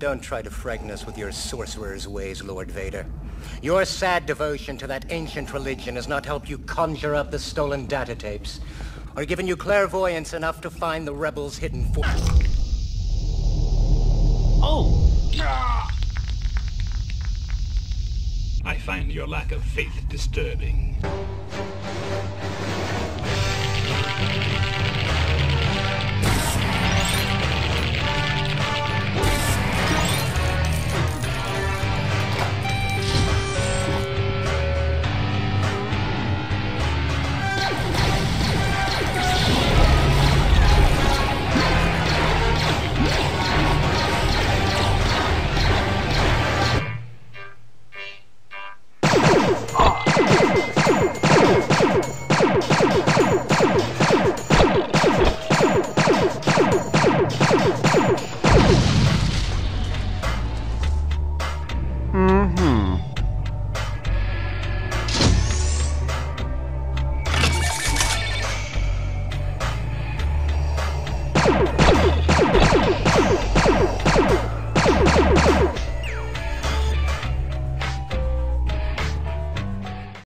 Don't try to frighten us with your sorcerer's ways, Lord Vader. Your sad devotion to that ancient religion has not helped you conjure up the stolen data tapes, or given you clairvoyance enough to find the rebels' hidden force. Oh! I find your lack of faith disturbing.